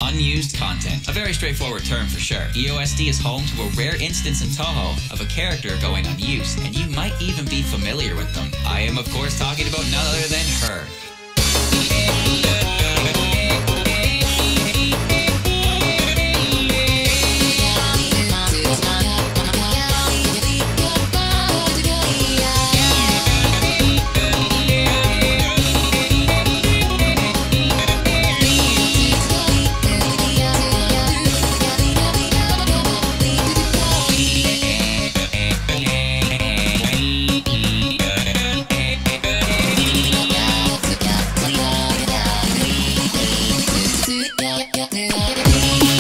unused content. A very straightforward term for sure. EOSD is home to a rare instance in Touhou of a character going unused, and you might even be familiar with them. I am of course talking about none other than her. Yeah.